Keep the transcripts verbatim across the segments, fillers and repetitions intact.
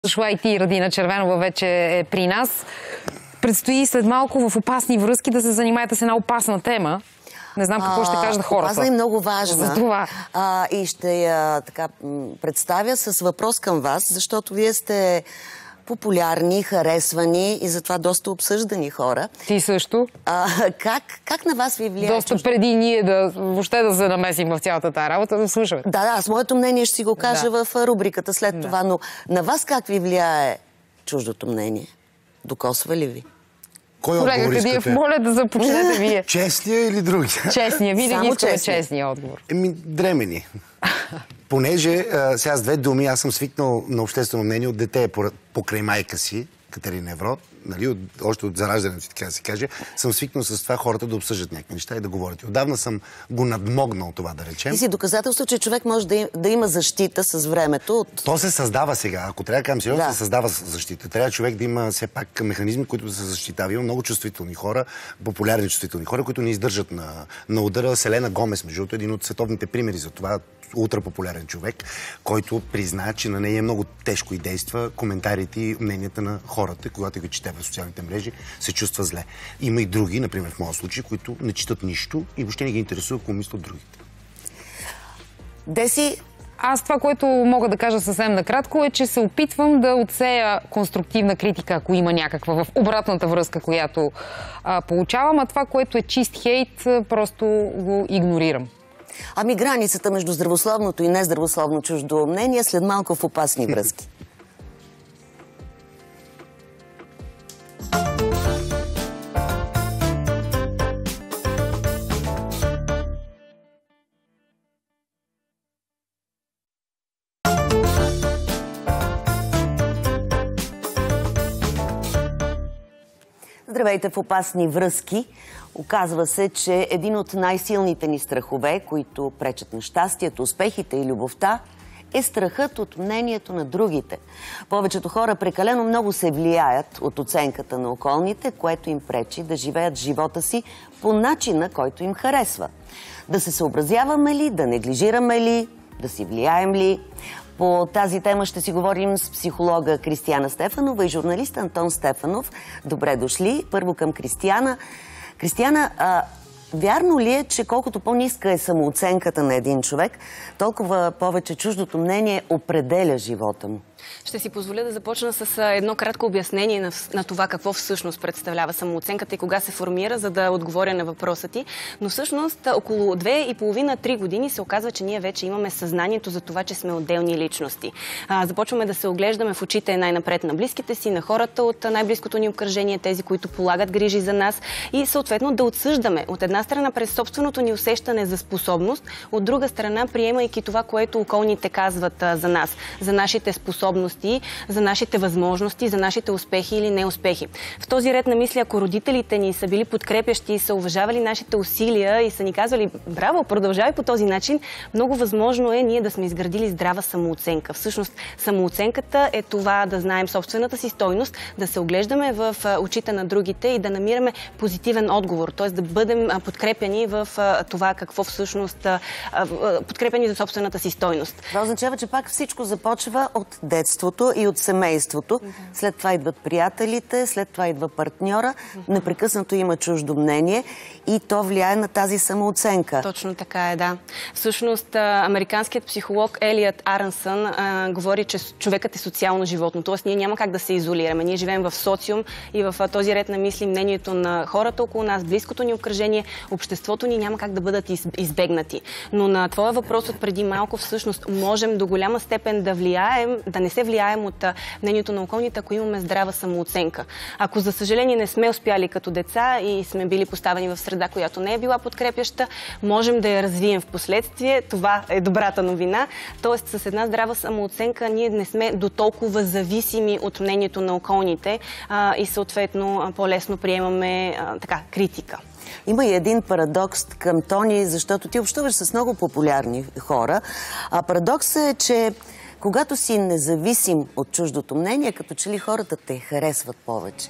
Дошла и ти, Радина Червенова, вече е при нас. Предстои след малко в опасни връзки да се занимаете с една опасна тема. Не знам какво а, ще кажат хората. Опасна и много важна. За това. А, и ще я така представя с въпрос към вас, защото вие сте популярни, харесвани и затова доста обсъждани хора. Ти също. А, как, как на вас ви влияе? Доста чужд... преди ние да въобще да се намесим в цялата тази работа, да слушаме. Да, да, с моето мнение ще си го кажа да. в рубриката след да. това, но на вас как ви влияе чуждото мнение? Докосва ли ви? Кой Колега Кадиев, моля да започнете вие. Честния или другия? Честния, винаги искаме честния отговор. Еми, дремени. Понеже, а, сега с две думи, аз съм свикнал на обществено мнение от дете покрай майка си, Катерина Евро, нали, от, още от зараждането, така да се каже, съм свикнал с това хората да обсъждат някакви неща и да говорят. И отдавна съм го надмогнал това, да речем. И си доказателство, че човек може да, им, да има защита с времето. От... То се създава сега. Ако трябва да кажем сериозно, да. се създава защита. Трябва човек да има все пак механизми, които да се защитава. Има много чувствителни хора, популярни чувствителни хора, които не издържат на, на удара. Селена Гомес, между другото, един от световните примери за това. Ултрапопулярен човек, който призна, че на нея е много тежко и действа коментарите и мненията на хората, когато ги чете в социалните мрежи, се чувства зле. Има и други, например в моя случай, които не четат нищо и въобще не ги интересува какво мислят другите. Деси, аз това, което мога да кажа съвсем накратко, е, че се опитвам да отсея конструктивна критика, ако има някаква в обратната връзка, която а, получавам, а това, което е чист хейт, просто го игнорирам. Ами границата между здравословното и нездравословно чуждо мнение след малко в опасни връзки. Здравейте в опасни връзки. Оказва се, че един от най-силните ни страхове, които пречат на щастието, успехите и любовта, е страхът от мнението на другите. Повечето хора прекалено много се влияят от оценката на околните, което им пречи да живеят живота си по начина, който им харесва. Да се съобразяваме ли, да неглижираме ли, да си влияем ли? По тази тема ще си говорим с психолога Кристияна Стефанова и журналист Антон Стефанов. Добре дошли. Първо към Кристияна. Кристияна, а, вярно ли е, че колкото по-ниска е самооценката на един човек, толкова повече чуждото мнение определя живота му? Ще си позволя да започна с едно кратко обяснение на, на това какво всъщност представлява самооценката и кога се формира, за да отговоря на въпроса ти. Но всъщност около две и половина-три години се оказва, че ние вече имаме съзнанието за това, че сме отделни личности. А, започваме да се оглеждаме в очите най-напред на близките си, на хората от най-близкото ни обкръжение, тези, които полагат грижи за нас и съответно да отсъждаме от една страна през собственото ни усещане за способност, от друга страна приемайки това, което околните казват а, за нас, за нашите способности, за нашите възможности, за нашите успехи или неуспехи. В този ред на мисли, ако родителите ни са били подкрепящи и са уважавали нашите усилия и са ни казвали браво, продължавай по този начин, много възможно е ние да сме изградили здрава самооценка. Всъщност самооценката е това да знаем собствената си стойност, да се оглеждаме в очите на другите и да намираме позитивен отговор, т.е. да бъдем подкрепяни в това какво всъщност подкрепяни за собствената си стойност. Това означава, че пак всичко започва от детството и от семейството. Mm-hmm. След това идват приятелите, след това идва партньора. Mm-hmm. Непрекъснато има чуждо мнение и то влияе на тази самооценка. Точно така е, да. Всъщност, американският психолог Елият Арансън а, говори, че човекът е социално животно. Тоест, ние няма как да се изолираме. Ние живеем в социум и в а, този ред на мисли мнението на хората около нас, близкото ни обкръжение, обществото ни няма как да бъдат из, избегнати. Но на твоя въпрос от преди малко, всъщност, можем до голяма степен да влияем, да не се влияем от мнението на околните, ако имаме здрава самооценка. Ако, за съжаление, не сме успяли като деца и сме били поставени в среда, която не е била подкрепяща, можем да я развием в последствие. Това е добрата новина. Тоест, с една здрава самооценка ние не сме до толкова зависими от мнението на околните а, и съответно по-лесно приемаме а, така, критика. Има и един парадокс към Тони, защото ти общуваш с много популярни хора. А парадоксът е, че когато си независим от чуждото мнение, като че ли хората те харесват повече?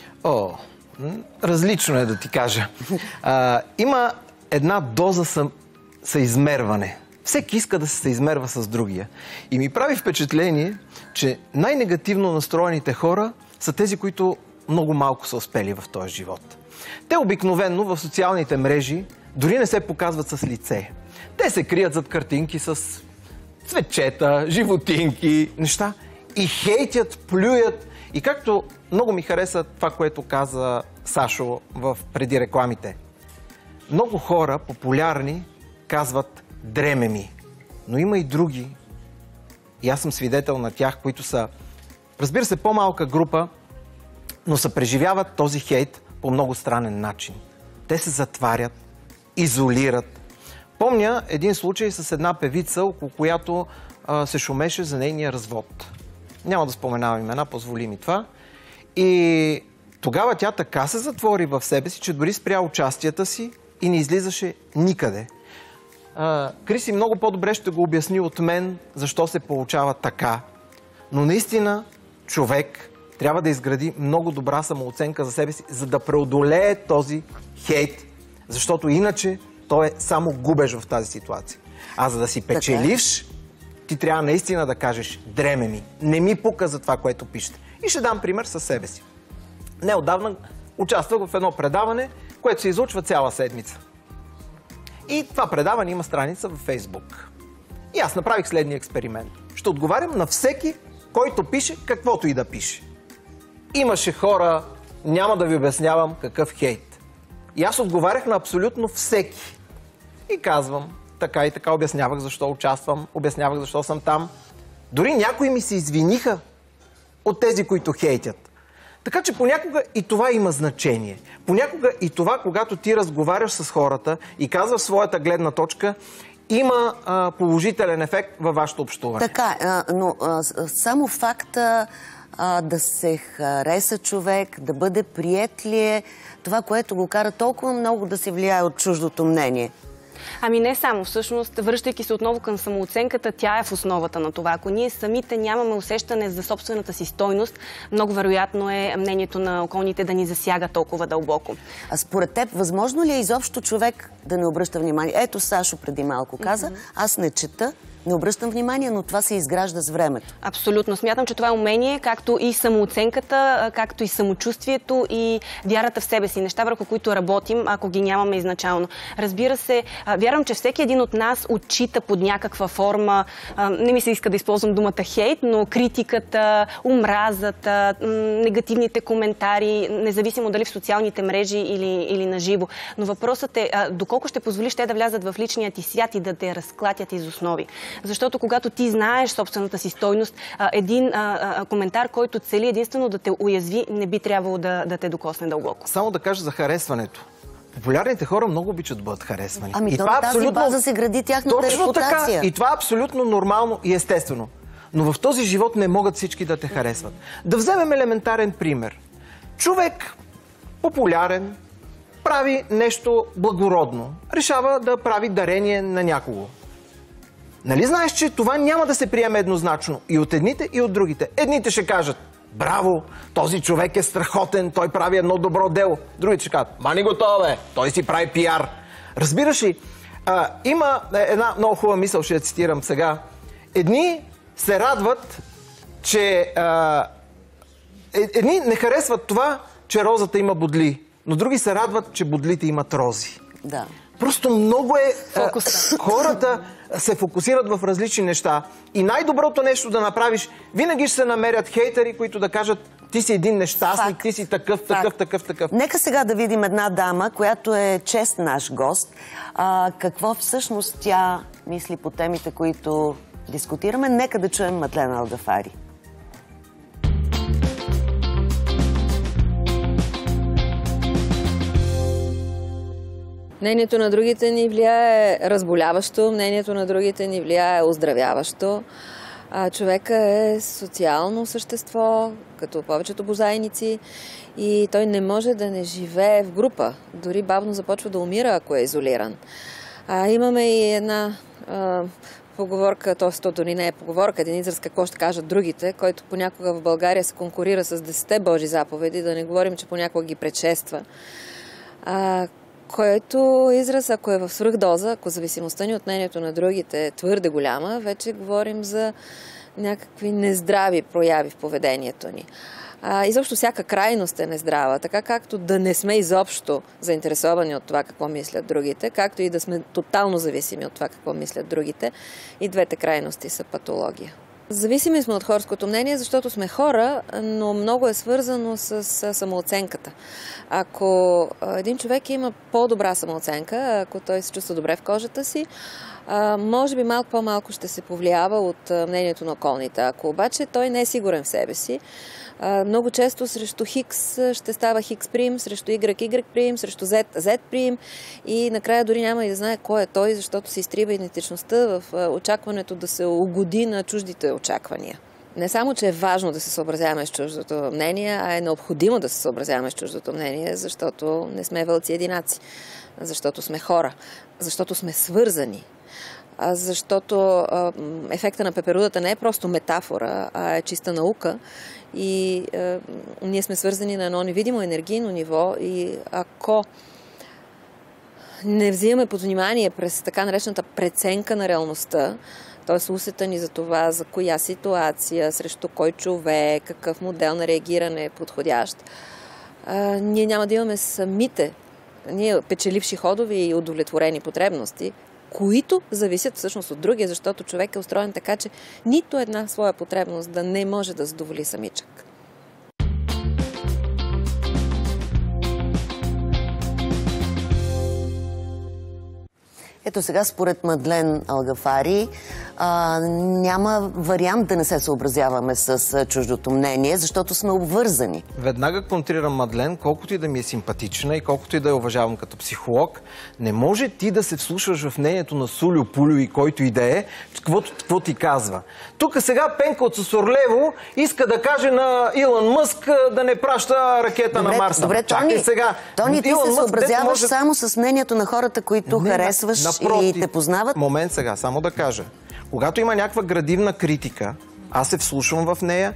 О, различно е да ти кажа. А, има една доза съ... съизмерване Всеки иска да се съизмерва с другия. И ми прави впечатление, че най-негативно настроените хора са тези, които много малко са успели в този живот. Те обикновенно в социалните мрежи дори не се показват с лице. Те се крият зад картинки с цветчета, животинки, неща и хейтят, плюят. И както много ми хареса това, което каза Сашо в преди рекламите. Много хора, популярни, казват дреме ми. Но има и други, и аз съм свидетел на тях, които са, разбира се, по-малка група, но се преживяват този хейт по много странен начин. Те се затварят, изолират. Помня един случай с една певица, около която а, се шумеше за нейния развод. Няма да споменавам имена, позволи ми това. И тогава тя така се затвори в себе си, че дори спря участията си и не излизаше никъде. А, Криси много по-добре ще го обясни от мен, защо се получава така. Но наистина човек трябва да изгради много добра самооценка за себе си, за да преодолее този хейт, защото иначе той е само губеж в тази ситуация. А за да си печеливш, ти трябва наистина да кажеш дреме ми, не ми пука за това, което пишете. И ще дам пример със себе си. Неотдавна участвах в едно предаване, което се излучва цяла седмица. И това предаване има страница във Фейсбук. И аз направих следния експеримент. Ще отговарям на всеки, който пише каквото и да пише. Имаше хора, няма да ви обяснявам какъв хейт. И аз отговарях на абсолютно всеки. И казвам, така и така обяснявах защо участвам, обяснявах защо съм там. Дори някои ми се извиниха от тези, които хейтят. Така че понякога и това има значение. Понякога и това, когато ти разговаряш с хората и казваш своята гледна точка, има а, положителен ефект във вашето общуване. Така, а, но а, само факта а, да се хареса човек, да бъде приет ли е това, което го кара толкова много да се влияе от чуждото мнение? Ами не само. Всъщност, връщайки се отново към самооценката, тя е в основата на това. Ако ние самите нямаме усещане за собствената си стойност, много вероятно е мнението на околните да ни засяга толкова дълбоко. А според теб, възможно ли е изобщо човек да не обръща внимание? Ето Сашо преди малко каза, аз не чета, не обръщам внимание, но това се изгражда с времето. Абсолютно. Смятам, че това е умение, както и самооценката, както и самочувствието и вярата в себе си. Неща, върху които работим, ако ги нямаме изначално. Разбира се, вярвам, че всеки един от нас отчита под някаква форма, не ми се иска да използвам думата хейт, но критиката, омразата, негативните коментари, независимо дали в социалните мрежи или, или на живо. Но въпросът е, доколко ще позволиш те да влязат в личния ти свят и да те разклатят из основи. Защото когато ти знаеш собствената си стойност, един а, а, коментар, който цели единствено да те уязви, не би трябвало да, да те докосне дълбоко. Само да кажа за харесването. Популярните хора много обичат да бъдат харесвани. Ами и то това на тази абсолютно... база се гради тяхната Точно репутация. така. И това е абсолютно нормално и естествено. Но в този живот не могат всички да те харесват. Да вземем елементарен пример. Човек, популярен, прави нещо благородно. Решава да прави дарение на някого. Нали знаеш, че това няма да се приеме еднозначно и от едните, и от другите. Едните ще кажат, браво, този човек е страхотен, той прави едно добро дело. Другите ще кажат, мани го това, бе, той си прави пиар. Разбираш ли, а, има една много хубава мисъл, ще я цитирам сега. Едни се радват, че... А, едни не харесват това, че розата има бодли, но други се радват, че бодлите имат рози. Да. Просто много е... А, хората се фокусират в различни неща. И най-доброто нещо да направиш, винаги ще се намерят хейтери, които да кажат, ти си един нещастник, Факт. ти си такъв, такъв, Факт. такъв, такъв. Нека сега да видим една дама, която е чест наш гост. А, какво всъщност тя мисли по темите, които дискутираме? Нека да чуем Мадлена Алгафари. Мнението на другите ни влияе разболяващо, мнението на другите ни влияе оздравяващо. А човека е социално същество, като повечето бозайници, и той не може да не живее в група. Дори бавно започва да умира, ако е изолиран. А, имаме и една а, поговорка, т.е. то дори не е поговорка, един израз какво ще кажат другите, който понякога в България се конкурира с десетте Божи заповеди, да не говорим, че понякога ги предшества. А, който израз, ако е в свръхдоза, ако зависимостта ни от мнението на другите е твърде голяма, вече говорим за някакви нездрави прояви в поведението ни. А, изобщо всяка крайност е нездрава, така както да не сме изобщо заинтересовани от това какво мислят другите, както и да сме тотално зависими от това какво мислят другите. И двете крайности са патология. Зависими сме от хорското мнение, защото сме хора, но много е свързано с самооценката. Ако един човек има по-добра самооценка, ако той се чувства добре в кожата си, може би малко по-малко ще се повлиява от мнението на околните. Ако обаче той не е сигурен в себе си, много често срещу Хикс ще става Хикс прим, срещу Y, Y прим, срещу Z, Z прим и накрая дори няма и да знае кой е той, защото се изтрива идентичността в очакването да се угоди на чуждите очаквания. Не само, че е важно да се съобразяваме с чуждото мнение, а е необходимо да се съобразяваме с чуждото мнение, защото не сме вълци единаци, защото сме хора, защото сме свързани. Защото ефекта на пеперудата не е просто метафора, а е чиста наука и е, ние сме свързани на едно невидимо енергийно ниво и ако не взимаме под внимание през така наречената преценка на реалността, т.е. усета ни за това, за коя ситуация, срещу кой човек, какъв модел на реагиране е подходящ, а, ние няма да имаме самите ние печеливши ходове и удовлетворени потребности, които зависят всъщност от другия, защото човек е устроен така, че нито една своя потребност да не може да задоволи самичък. Ето сега, според Мадлен Алгафари, а, няма вариант да не се съобразяваме с чуждото мнение, защото сме обвързани. Веднага контрирам Мадлен, колкото и да ми е симпатична и колкото и да я уважавам като психолог, не може ти да се вслушваш в мнението на Сулю, Пулю и който и да е, какво ти казва. Тук сега Пенка от Сосорлево иска да каже на Илон Мъск да не праща ракета добре, на Марса. Добре, Чакай Тони, сега. Тони, ти Илон се Мъск, съобразяваш може... само с мнението на хората, които не, харесваш напротив, и те познават? Момент сега, само да кажа. Когато има някаква градивна критика, аз се вслушвам в нея,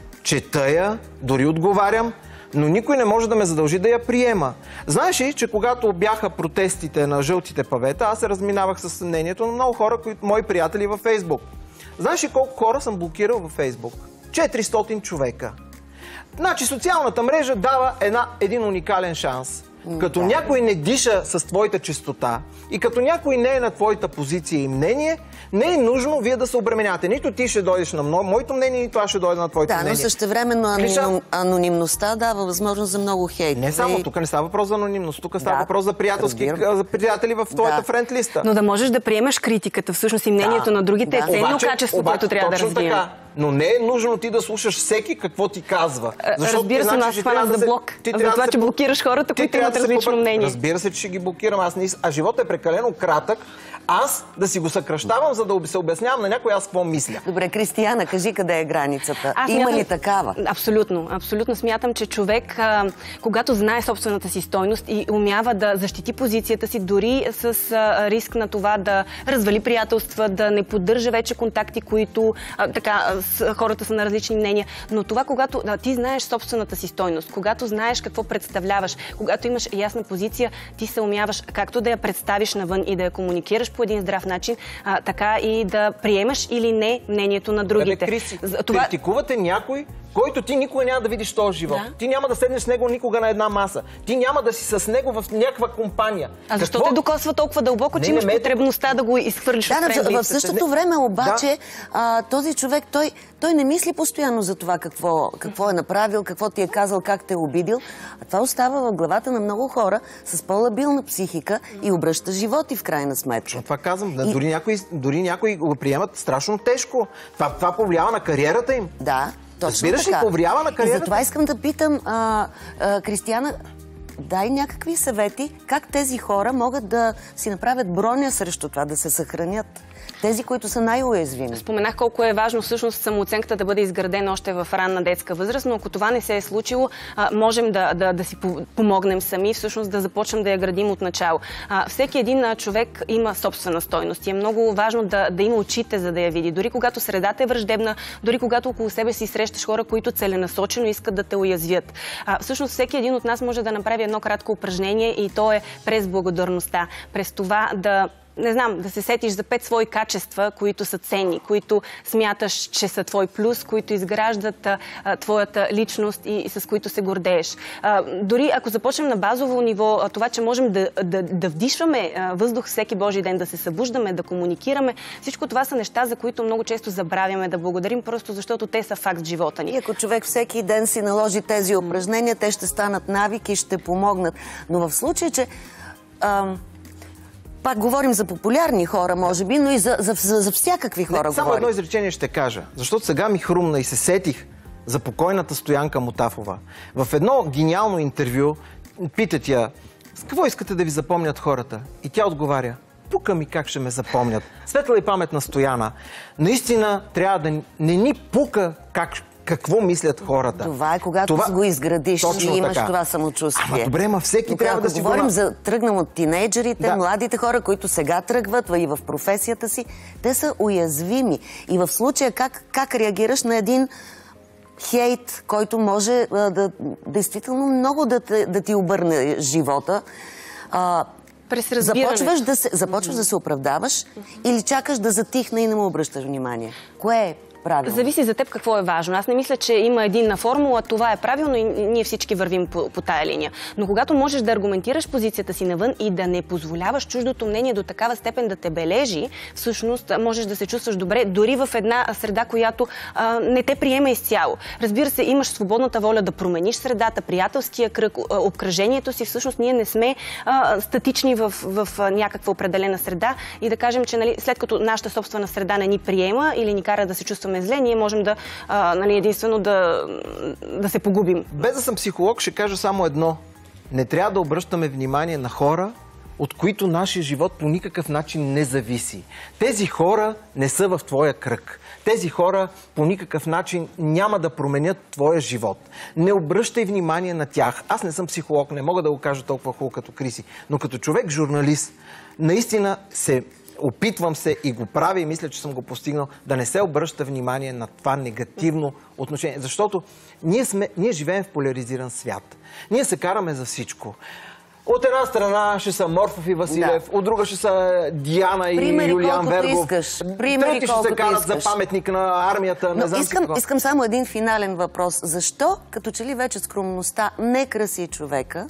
чета я, дори отговарям, но никой не може да ме задължи да я приема. Знаеш ли, че когато бяха протестите на жълтите павета, аз се разминавах с мнението на много хора, които, мои приятели във Фейсбук. Знаеш ли колко хора съм блокирал във Фейсбук? четиристотин човека. Значи социалната мрежа дава една, един уникален шанс. Като някой не диша с твоята чистота и като някой не е на твоята позиция и мнение, не е нужно вие да се обременявате. Нито ти ще дойдеш на моето мнение, нито аз ще дойда на твоето да, мнение. Да, но същевременно аноним, анонимността дава възможност за много хейт. Не само, тук не става въпрос за анонимност, тук става да, въпрос за приятелски за приятели в твоята да. френд листа. Но да можеш да приемаш критиката, всъщност и мнението да. на другите да. е ценно обаче, качество, обаче, което трябва да развием. Така. Но не е нужно ти да слушаш всеки какво ти казва. Разбира се, нас хвана за блок. За това, че блокираш хората, които имат различно мнение. Разбира се, че ще ги блокирам. Аз не... А животът е прекалено кратък. Аз да си го съкръщавам, за да се обяснявам на някой аз какво мисля. Добре, Кристияна, кажи къде е границата. Аз Има смятам... ли такава? Абсолютно. Абсолютно смятам, че човек, а, когато знае собствената си стойност и умява да защити позицията си, дори с а, риск на това да развали приятелства, да не поддържа вече контакти, които а, така, с, хората са на различни мнения. Но това, когато а, ти знаеш собствената си стойност, когато знаеш какво представляваш, когато имаш ясна позиция, ти се умяваш както да я представиш навън и да я комуникираш по един здрав начин, а, така и да приемаш или не мнението на другите. Бе, Криси, това... критикувате някой, който ти никога няма да видиш този живот. Да. Ти няма да седнеш с него никога на една маса. Ти няма да си с него в някаква компания. А защо Какво? те докосва толкова дълбоко, не, че имаш не, потребността да го изхвърлиш да, от френдлистата? Да, в същото време обаче да. а, този човек, той, той не мисли постоянно за това какво, какво е направил, какво ти е казал, как те е обидил. А това остава в главата на много хора с по-лабилна психика и обръща животи в крайна сметка. Това казвам. И... Дори, някои, дори някои го приемат страшно тежко. Това, това повлиява на кариерата им. Да. Точно Разбираш ли, повлиява на кариерата? И затова искам да питам, а, а, Кристияна, дай някакви съвети как тези хора могат да си направят броня срещу това, да се съхранят. Тези, които са най-уязвими. Споменах колко е важно всъщност самооценката да бъде изградена още в ранна детска възраст, но ако това не се е случило, а, можем да, да, да си помогнем сами, всъщност да започнем да я градим от начало. А, всеки един а, човек има собствена стойност и е много важно да, да има очите, за да я види. Дори когато средата е враждебна, дори когато около себе си срещаш хора, които целенасочено искат да те уязвят. А, всъщност всеки един от нас може да направи едно кратко упражнение и то е през благодарността. През това да не знам, да се сетиш за пет свои качества, които са ценни, които смяташ, че са твой плюс, които изграждат а, твоята личност и, и с които се гордееш. А, дори ако започнем на базово ниво, а, това, че можем да, да, да вдишваме а, въздух всеки Божи ден, да се събуждаме, да комуникираме, всичко това са неща, за които много често забравяме да благодарим, просто защото те са факт в живота ни. И ако човек всеки ден си наложи тези упражнения, те ще станат навики и ще помогнат. Но в случай, че... Ам... Пак говорим за популярни хора, може би, но и за, за, за, за всякакви хора. Не, само говорим. едно изречение ще кажа, защото сега ми хрумна и се сетих за покойната Стоянка Мутафова. В едно гениално интервю питат я: с какво искате да ви запомнят хората? И тя отговаря: пука ми как ще ме запомнят. Светла и паметна Стояна. Наистина трябва да не ни пука как какво мислят хората. Това е когато това... го изградиш и имаш така. Това самочувствие. Ама добре, ма всеки Тук, трябва да си говорим го... за тръгнем от тинейджерите, да. Младите хора, които сега тръгват и в професията си, те са уязвими. И в случая как, как реагираш на един хейт, който може а, да действително много да, да ти обърне живота. А, започваш да се, започваш mm-hmm. да се оправдаваш mm-hmm. или чакаш да затихне и не му обръщаш внимание? Кое е правилно? Зависи за теб какво е важно. Аз не мисля, че има единна формула, това е правилно и ние всички вървим по, по тая линия. Но когато можеш да аргументираш позицията си навън и да не позволяваш чуждото мнение до такава степен да те бележи, всъщност можеш да се чувстваш добре дори в една среда, която а, не те приема изцяло. Разбира се, имаш свободната воля да промениш средата, приятелския кръг, обкръжението си. Всъщност ние не сме а, статични в, в, в някаква определена среда и да кажем, че нали, след като нашата собствена среда не ни приема или ни кара да се чувстваме зле, ние можем да а, нали, единствено да, да се погубим. Без да съм психолог, ще кажа само едно. Не трябва да обръщаме внимание на хора, от които нашия живот по никакъв начин не зависи. Тези хора не са в твоя кръг. Тези хора по никакъв начин няма да променят твоя живот. Не обръщай внимание на тях. Аз не съм психолог, не мога да го кажа толкова хубаво като Криси, но като човек журналист, наистина се опитвам се и го правя и мисля, че съм го постигнал, да не се обръща внимание на това негативно отношение. Защото ние, сме, ние живеем в поляризиран свят. Ние се караме за всичко. От една страна ще са Морфов и Василев, да. От друга ще са Диана и Примери, Юлиан Вергов. Примери, трети ще се карат за паметник на армията. Но не знам искам, искам само един финален въпрос. Защо, като че ли вече скромността не краси човека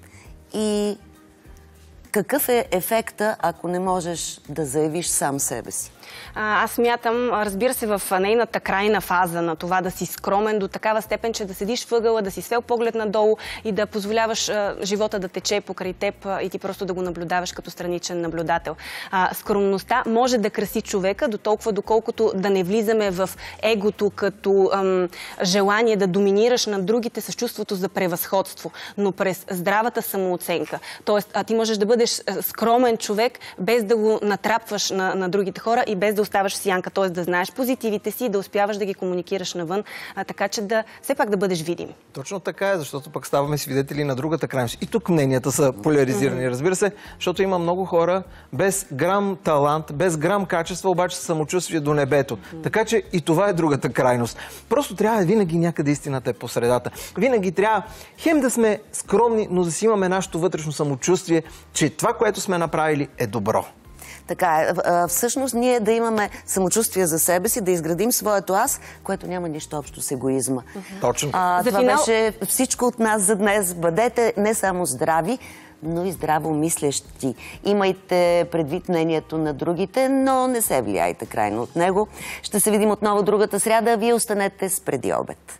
и какъв е ефекта, ако не можеш да заявиш сам себе си? Аз смятам, разбира се, в нейната крайна фаза на това да си скромен до такава степен, че да седиш въгъла, да си свел поглед надолу и да позволяваш а, живота да тече покрай теб а, и ти просто да го наблюдаваш като страничен наблюдател. А, скромността може да краси човека до толкова, доколкото да не влизаме в егото като ам, желание да доминираш над другите с чувството за превъзходство, но през здравата самооценка. Тоест, а, ти можеш да бъдеш скромен човек, без да го натрапваш на, на другите хора и без да оставаш сянка, т.е. да знаеш позитивите си и да успяваш да ги комуникираш навън, а, така че да все пак да бъдеш видим. Точно така е, защото пък ставаме свидетели на другата крайност. И тук мненията са поляризирани, mm-hmm. разбира се, защото има много хора без грам талант, без грам качество, обаче самочувствие до небето. Mm-hmm. Така че и това е другата крайност. Просто трябва винаги някъде истината е по средата. Винаги трябва хем да сме скромни, но да си имаме нашето вътрешно самочувствие, че това, което сме направили, е добро. Така е. Всъщност ние да имаме самочувствие за себе си, да изградим своето аз, което няма нищо общо с егоизма. Uh-huh. Точно. А, това финал... беше всичко от нас за днес. Бъдете не само здрави, но и здраво мислещи. Имайте предвид мнението на другите, но не се влияйте крайно от него. Ще се видим отново другата сряда, а вие останете с преди обед.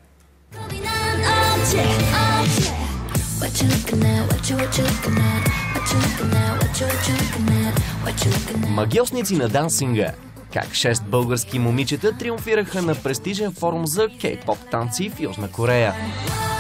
Магиосници на дансинга. Как шест български момичета триумфираха на престижен форум за кей-поп танци в Южна Корея.